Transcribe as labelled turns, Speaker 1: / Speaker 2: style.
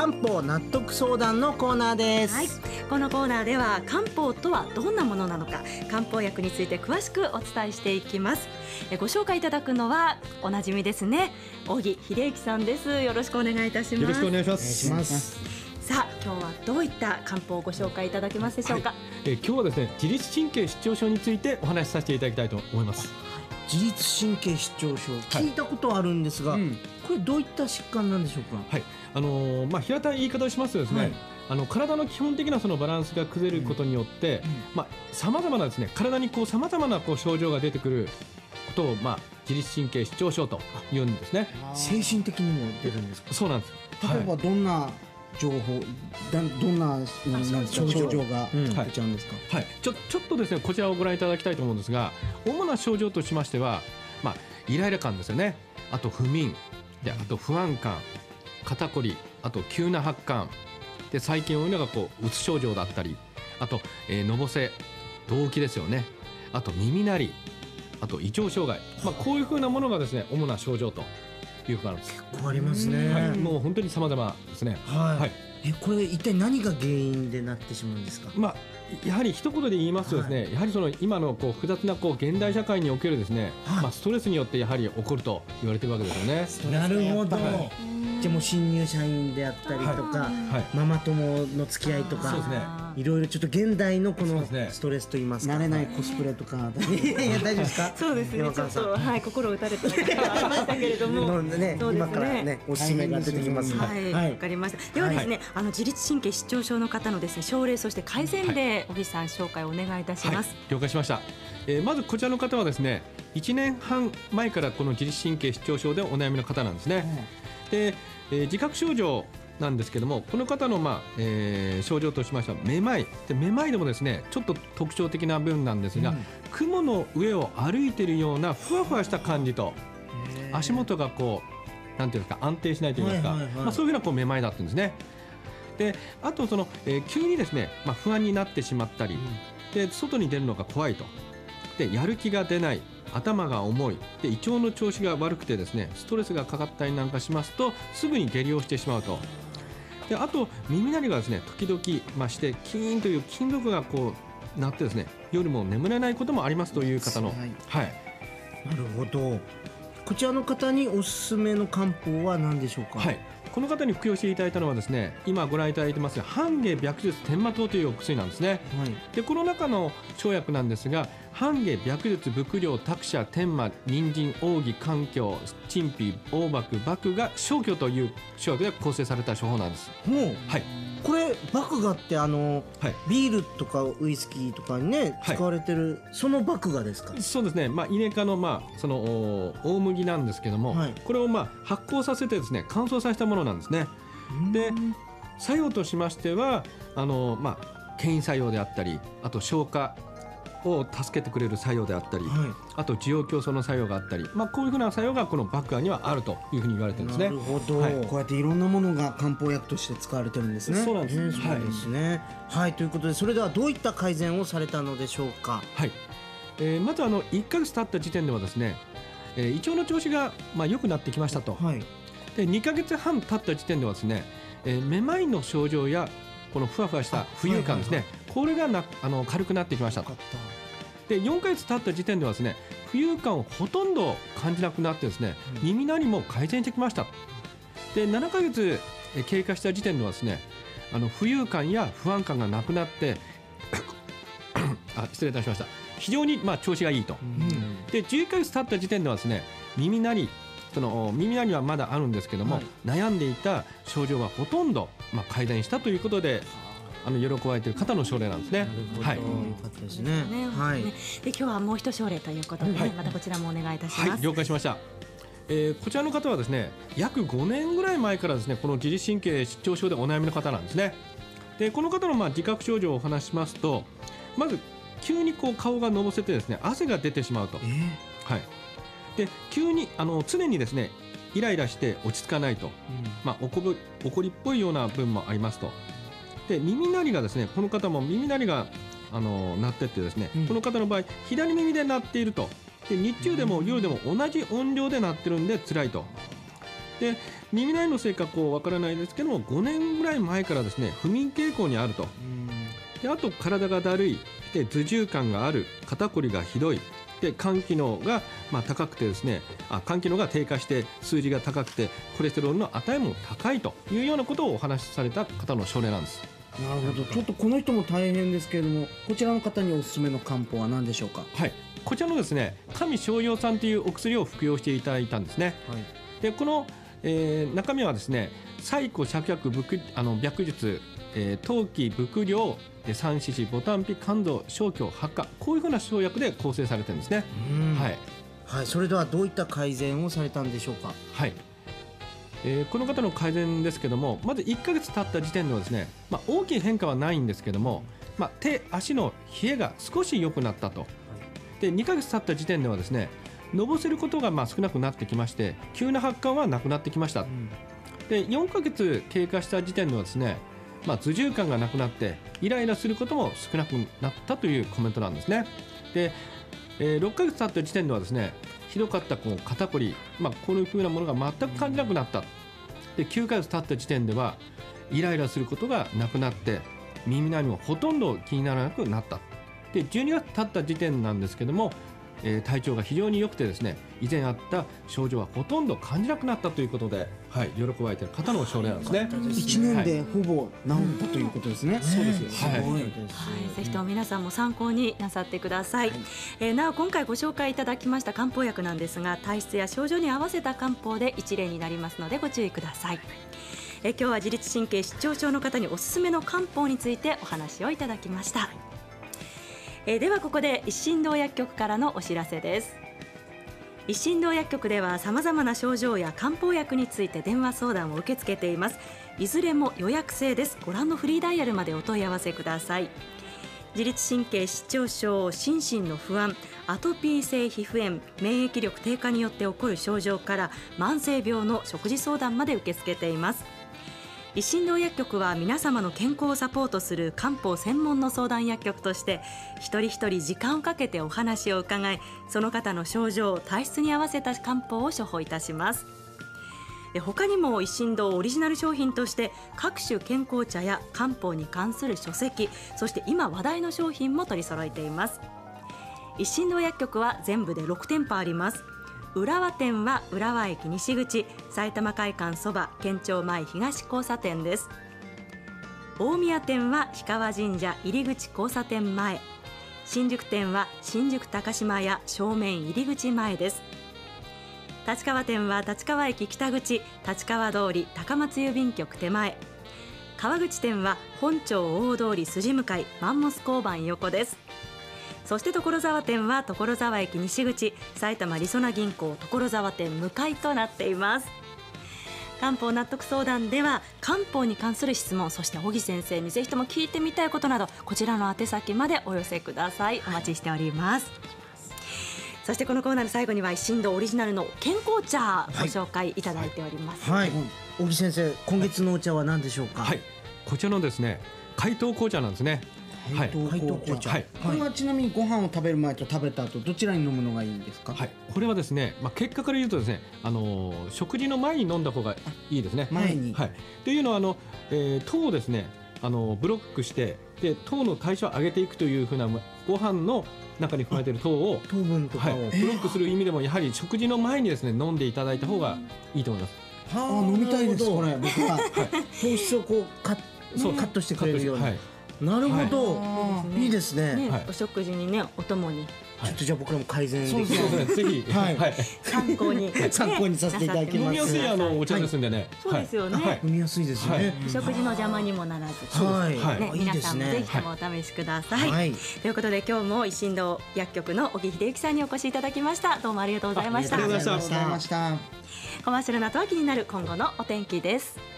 Speaker 1: 漢方納得相談のコーナーです。
Speaker 2: はい、このコーナーでは漢方とはどんなものなのか、漢方薬について詳しくお伝えしていきます。ご紹介いただくのはおなじみですね、荻秀之さんです。よろしくお願いいたします。
Speaker 3: よろしくお願いします。
Speaker 2: さあ、今日はどういった漢方をご紹介いただけますでしょうか。
Speaker 3: 今日はですね、自律神経失調症についてお話しさせていただきたいと思います。
Speaker 1: 自律神経失調症、聞いたことはあるんですが、これどういった疾患なんでしょうか。
Speaker 3: はい、平たい言い方をしますとですね、体の基本的なそのバランスが崩れることによって、さまざまなですね、体にさまざまな症状が出てくることを、自律神経失調症と言うんですね。
Speaker 1: 精神的にも出るんですか。
Speaker 3: そうなんです。
Speaker 1: 例えばどんな情報、どんな症状が出ちゃうんですか。
Speaker 3: ちょっとですね、こちらをご覧いただきたいと思うんですが、主な症状としましては、イライラ感ですよね。あと不眠で、あと不安感、肩こり、あと急な発汗で、最近多いのがうつ症状だったり、あと、のぼせ、動悸ですよね。あと耳鳴り、あと胃腸障害、こういうふうなものがですね、主な症状というふうなんです。
Speaker 1: 結構ありますね。
Speaker 3: もう本当に様々ですね。
Speaker 1: これ一体何が原因でなってしまうんですか。
Speaker 3: やはり一言で言いますとですね、やはりその今の複雑な現代社会におけるですね、ストレスによってやはり起こると言われてるわけですよね。
Speaker 1: なるほど。じゃあもう新入社員であったりとか、ママ友の付き合いとか、いろいろちょっと現代のこのストレスと言いますか、慣れないコスプレとか、いや大丈夫ですか。
Speaker 2: そうですね、ちょっと心打たれたことがありましたけれども、
Speaker 1: 今からねおすすめが出てきます。
Speaker 2: わかりました。ではですね、自律神経失調症の方のですね、症例、そして改善例、荻さん紹介をお願いいたします。
Speaker 3: 了解しました。まずこちらの方はですね、1年半前からこの自律神経失調症でお悩みの方なんですね。で、自覚症状なんですけども、この方の症状としましてはめまいで、めまいでもですね、ちょっと特徴的な部分なんですが、雲の上を歩いているようなふわふわした感じと、足元がなんていうんですか、安定しないといいますか、そういうふうなめまいだったんですね。で、あと急にですね、不安になってしまったりで、外に出るのが怖いと、でやる気が出ない、頭が重いで、胃腸の調子が悪くてですね、ストレスがかかったりなんかしますとすぐに下痢をしてしまうと。で、あと耳鳴りがですね、時々してキーンという金属が鳴ってですね、夜も眠れないこともありますという方の、な
Speaker 1: るほど。こちらの方におすすめの漢方は何でしょうか。
Speaker 3: この方に服用していただいたのはですね、今ご覧いただいてますが、半夏白術天麻湯というお薬なんですね。で、この中の生薬なんですが、半夏白術伏量託舎天麻人参奥義環境陳皮黄麦麦が生姜という生薬で構成された処方なんです。
Speaker 1: これ麦芽ってビールとかウイスキーとかにね使われてる、その麦芽ですか。
Speaker 3: そうですね。イネ科のその大麦なんですけども、これを発酵させてですね、乾燥させたものなんですね。で、作用としましては牽引作用であったり、あと消化を助けてくれる作用であったり、あと滋養強壮の作用があったり、こういうふうな作用がこの麦芽にはあるというふうに言われてるんですね。
Speaker 1: なるほど。こうやっていろんなものが漢方薬として使われてるんですね。
Speaker 3: そうなんです。
Speaker 1: そうですね。ということで、それではどういった改善をされたのでしょうか。
Speaker 3: まず1ヶ月経った時点ではですね、胃腸の調子が良くなってきましたと。で、2ヶ月半経った時点ではですね、めまいの症状やこのふわふわした浮遊感ですね、これが軽くなってきましたと。で、4ヶ月経った時点ではですね、浮遊感をほとんど感じなくなってですね、耳鳴りも改善してきました。で、7ヶ月経過した時点ではですね、浮遊感や不安感がなくなって失礼いたしました。非常に調子がいいと。で、11ヶ月経った時点ではですね、耳鳴りはまだあるんですけども、悩んでいた症状はほとんど改善したということで、喜ばれている方の症例なんですね。
Speaker 1: よかったですね。
Speaker 2: で、今日はもう一症例ということで、またこちらもお願いいたします。
Speaker 3: 了解しました。こちらの方はですね、約5年ぐらい前からですね、この自律神経失調症でお悩みの方なんですね。で、この方の自覚症状をお話ししますと、まず急に顔がのぼせてですね、汗が出てしまうと。で、急に常にですね、イライラして落ち着かないと、怒りっぽいような部分もありますと。で、耳鳴りがですね、この方も耳鳴りが鳴ってってですね、この方の場合左耳で鳴っていると。で、日中でも夜でも同じ音量で鳴ってるんで辛いと。 で耳鳴りのせいかわからないですけども、5年ぐらい前からですね不眠傾向にあると。であと体がだるい、で頭重感がある、肩こりがひどい、で肝機能が高くてですね、肝機能が低下して数字が高くてコレステロールの値も高いというようなことをお話しされた方の症例なんです。
Speaker 1: なるほど。ちょっとこの人も大変ですけれども、こちらの方におすすめの漢方は何でしょうか。
Speaker 3: はい、こちらのですね上逍遥酸というお薬を服用していただいたんですね。はい、でこの、中身はですね柴胡芍薬白術、当帰伏量、三四子ボタンピ甘草生姜八花、こういうふうな生薬で構成されてるんですね。はい、
Speaker 1: はい、それではどういった改善をされたんでしょうか。
Speaker 3: はい、この方の改善ですけども、まず1ヶ月経った時点ではですね、大きい変化はないんですけども、手足の冷えが少し良くなったと。で2ヶ月経った時点ではですねのぼせることが少なくなってきまして、急な発汗はなくなってきました。で4ヶ月経過した時点ではですね、頭重感がなくなってイライラすることも少なくなったというコメントなんですね。で、6ヶ月経った時点ではですねひどかった肩こり、こういうふうなものが全く感じなくなった。で9ヶ月経った時点ではイライラすることがなくなって耳鳴りもほとんど気にならなくなった。で12月経った時点なんですけども、体調が非常に良くてですね以前あった症状はほとんど感じなくなったということで、喜ばれている方の症例なんですね。
Speaker 1: 1年でほぼ治ったということですね。
Speaker 3: そうですよ。
Speaker 2: はい、ぜひとも皆さんも参考になさってください。なお今回ご紹介いただきました漢方薬なんですが、体質や症状に合わせた漢方で一例になりますのでご注意ください。今日は自律神経失調症の方におすすめの漢方についてお話をいただきました。ではここで一心堂薬局からのお知らせです。一心堂薬局ではさまざまな症状や漢方薬について電話相談を受け付けています。いずれも予約制です。ご覧のフリーダイヤルまでお問い合わせください。自律神経失調症、心身の不安、アトピー性皮膚炎、免疫力低下によって起こる症状から慢性病の食事相談まで受け付けています。一心堂薬局は皆様の健康をサポートする漢方専門の相談薬局として一人一人時間をかけてお話を伺い、その方の症状、体質に合わせた漢方を処方いたします。他にも一心堂オリジナル商品として各種健康茶や漢方に関する書籍、そして今話題の商品も取り揃えています。一心堂薬局は全部で6店舗あります。浦和店は浦和駅西口、埼玉会館そば県庁前東交差点です。大宮店は氷川神社入口交差点前、新宿店は新宿高島屋正面入口前です。立川店は立川駅北口、立川通り高松郵便局手前、川口店は本町大通り筋向かいマンモス交番横です。そして所沢店は所沢駅西口、埼玉りそな銀行所沢店向かいとなっています。漢方納得相談では漢方に関する質問、そして小木先生にぜひとも聞いてみたいことなど、こちらの宛先までお寄せください。お待ちしております。そしてこのコーナーの最後には一心堂オリジナルの健康茶ご紹介いただいております。
Speaker 1: 小木先生、今月のお茶は何でしょうか。
Speaker 3: こちらのですね海東紅茶なんですね。
Speaker 1: 海東紅茶、これはちなみにご飯を食べる前と食べた後どちらに飲むのがいいんですか。
Speaker 3: これはですね、結果から言うとですね、食事の前に飲んだ方がいいですね。
Speaker 1: 前に、
Speaker 3: というのは糖をですねブロックしてで糖の代謝を上げていくというふうなご飯の中に含まれている糖を
Speaker 1: 糖分とかを、
Speaker 3: ブロックする意味でもやはり食事の前にですね飲んでいただいた方がいいと思います。
Speaker 1: 飲みたいです。これ僕は糖質をカットしてくれるように。なるほど、いいですね。
Speaker 2: お食事にね、お供に
Speaker 1: ちょっとじゃあ僕らも改善できる。
Speaker 3: ぜひ
Speaker 2: 参考に
Speaker 1: させていただきます。
Speaker 3: 飲みやすいお茶ですんでね。
Speaker 2: そうですよね。
Speaker 1: 飲みやすいですね。
Speaker 2: お食事の邪魔にもならず、皆さんもぜひともお試しください。ということで今日も一心堂薬局の小木秀幸さんにお越しいただきました。どうもありがとうございました。
Speaker 1: ありがとうございました。
Speaker 2: コマーシャルの後は気になる今後のお天気です。